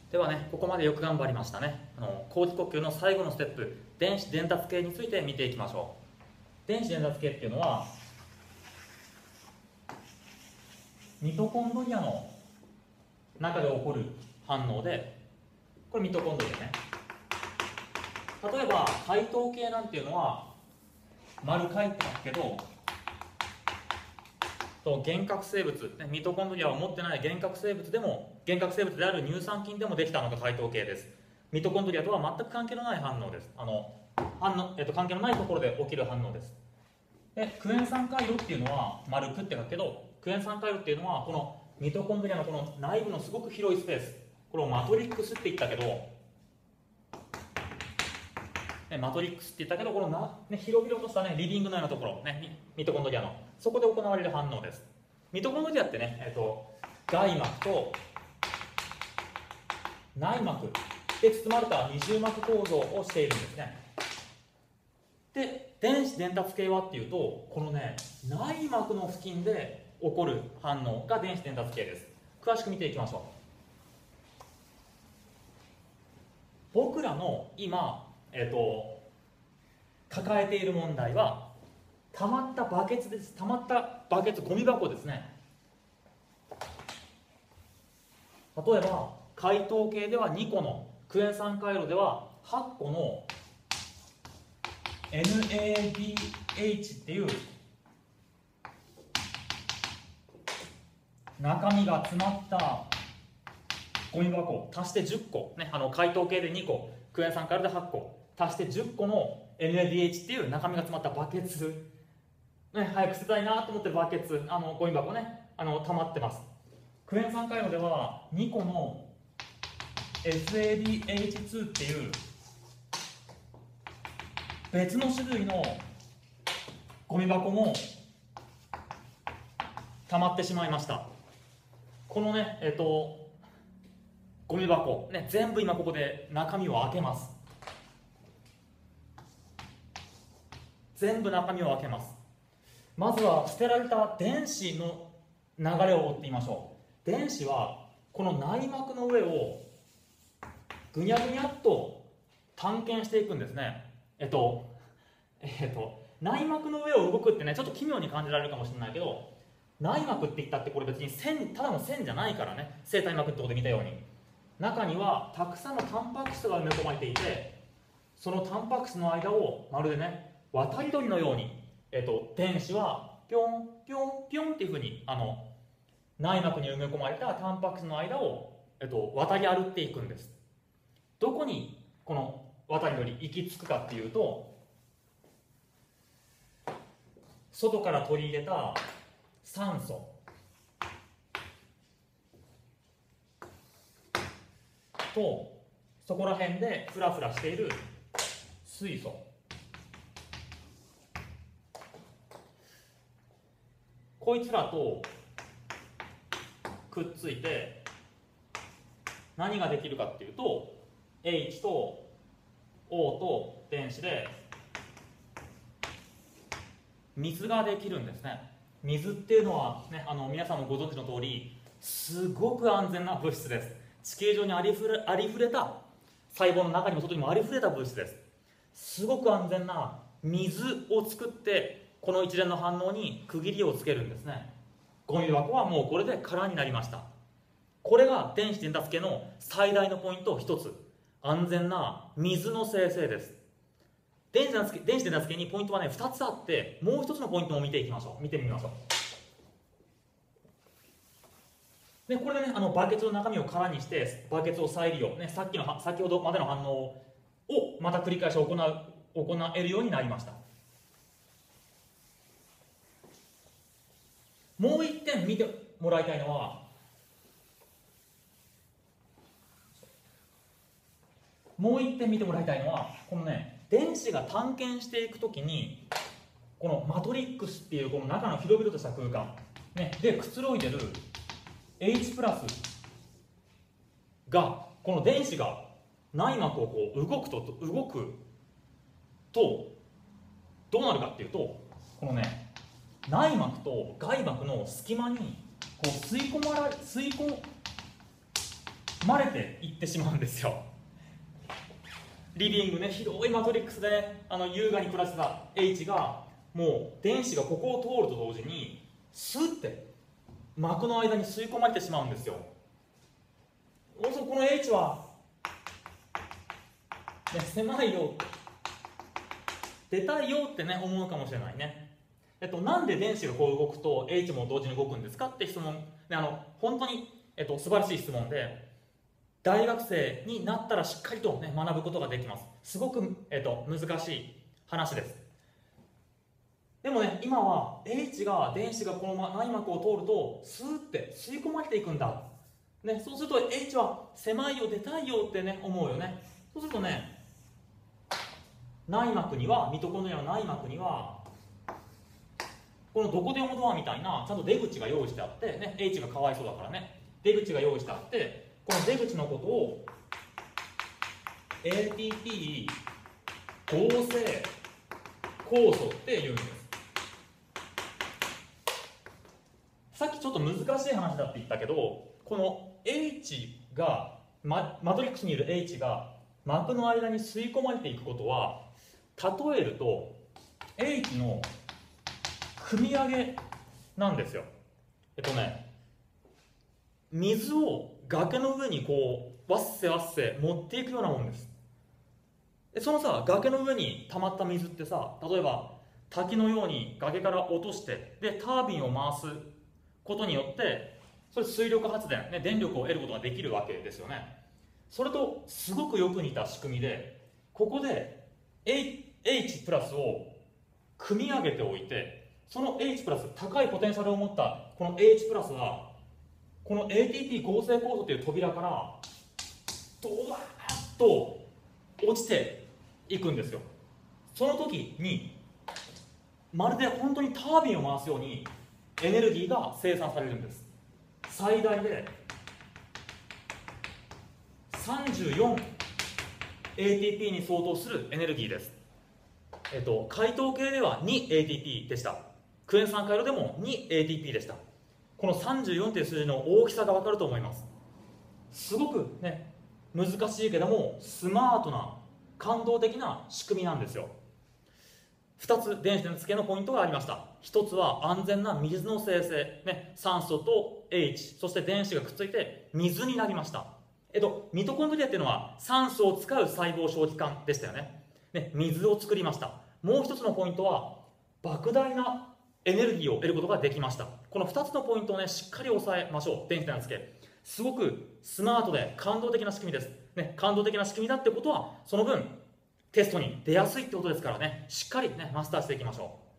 ではね、ここまでよく頑張りましたね。後期呼吸の最後のステップ、電子伝達系について見ていきましょう。電子伝達系っていうのはミトコンドリアの中で起こる反応で、これミトコンドリアね。例えば解糖系なんていうのは丸書いてますけど、原核生物、ね、ミトコンドリアを持ってない原核生物でも、原核生物である乳酸菌でもできたのが解糖系です。ミトコンドリアとは全く関係のない反応です。関係のないところで起きる反応です。でクエン酸回路っていうのは丸くって書くけど、クエン酸回路っていうのはこのミトコンドリアのこの内部のすごく広いスペース、これをマトリックスって言ったけど、マトリックスって言ったけど、この広々とした、リビングのようなところ、ミトコンドリアのそこで行われる反応です。ミトコンドリアってね、外膜と内膜で包まれた二重膜構造をしているんですね。で電子伝達系はっていうと、このね内膜の付近で起こる反応が電子伝達系です。詳しく見ていきましょう。僕らの今抱えている問題は溜まったバケツです。溜まったバケツ、ゴミ箱ですね。例えば解糖系では2個の、クエン酸回路では8個の NADH っていう中身が詰まったゴミ箱足して10個、解糖系で2個、クエン酸回路で8個足して10個の NADH っていう中身が詰まったバケツ、早く捨てたいなと思ってるバケツ、ゴミ箱ね、溜まってます。クエン酸回路では2個の SADH2 っていう別の種類のゴミ箱も溜まってしまいました。このねゴミ箱ね、全部今ここで中身を開けます。全部中身を開けます。まずは捨てられた電子の流れを追ってみましょう。電子はこの内膜の上をぐにゃぐにゃっと探検していくんですね。内膜の上を動くってね、ちょっと奇妙に感じられるかもしれないけど、内膜って言ったってこれ別に線、ただの線じゃないからね。生体膜ってことで見たように、中にはたくさんのタンパク質が埋め込まれていて、そのタンパク質の間をまるでね渡り鳥のように、電子はピョンピョンピョンっていうふうに内膜に埋め込まれたタンパク質の間を、渡り歩っていくんです。どこにこの渡り鳥行き着くかっていうと、外から取り入れた酸素と、そこら辺でフラフラしている水素、こいつらとくっついて何ができるかっていうと、 H と O と電子で水ができるんですね。水っていうのは、皆さんもご存知の通りすごく安全な物質です。地球上にありふれた、細胞の中にも外にもありふれた物質です。すごく安全な水を作って、この一連の反応に区切りをつけるんですね。ゴミ箱はもうこれで空になりました。これが電子伝達系の最大のポイント1つ、安全な水の生成です。電子伝達系にポイントはね2つあって、もう1つのポイントも見てみましょう。でこれでねバケツの中身を空にしてバケツを再利用、先ほどまでの反応をまた繰り返し行えるようになりました。もう1点見てもらいたいのは、このね電子が探検していくときに、このマトリックスっていうこの中の広々とした空間、でくつろいでる H プラスが、この電子が内膜をこう動くとどうなるかっていうと、このね内膜と外膜の隙間にこう吸い込漏れていってしまうんですよ。リビングね、広いマトリックスで優雅に暮らしてた H がもう電子がここを通ると同時にスッて膜の間に吸い込まれてしまうんですよ。そうするとこの H は、ね、狭いよ、出たいよってね思うかもしれないね。なんで電子がこう動くと H も同時に動くんですかって質問、ね、本当に、素晴らしい質問で、大学生になったらしっかりと、ね、学ぶことができます。すごく、難しい話です。でもね、今は H が電子がこの内膜を通るとスーッて吸い込まれていくんだ、ね、そうすると H は狭いよ、出たいよってね思うよね。そうするとね、内膜には、ミトコンドリアの内膜にはこのどこでもドアみたいなちゃんと出口が用意してあって、ね、H がかわいそうだからね、出口が用意してあって、この出口のことを ATP 合成酵素って言うんです。さっきちょっと難しい話だって言ったけど、この H が、マトリックスにいる H が膜の間に吸い込まれていくことは、例えると H の組み上げなんですよ。水を崖の上にこうわっせわっせ持っていくようなもんです。そのさ、崖の上に溜まった水ってさ、例えば滝のように崖から落として、でタービンを回すことによってそれ水力発電、ね、電力を得ることができるわけですよね。それとすごくよく似た仕組みで、ここで H プラスを組み上げておいて、その H プラス、高いポテンシャルを持ったこの H プラスはこの ATP 合成酵素という扉からドワーッと落ちていくんですよ。その時にまるで本当にタービンを回すようにエネルギーが生産されるんです。最大で 34ATP に相当するエネルギーです。解糖系では 2ATP でした。クエン酸回路でも 2ATP でした。この34という数字の大きさが分かると思います。すごくね、難しいけどもスマートな感動的な仕組みなんですよ。2つ電子の付けのポイントがありました。1つは安全な水の生成、ね、酸素と H、 そして電子がくっついて水になりました。ミトコンドリアっていうのは酸素を使う細胞小器官でしたよね。水を作りました。もう1つのポイントは莫大なエネルギーを得ることができました。この2つのポイントをねしっかり押さえましょう。電子の付け、すごくスマートで感動的な仕組みです、ね、感動的な仕組みだってことはその分テストに出やすいってことですからね、しっかりねマスターしていきましょう。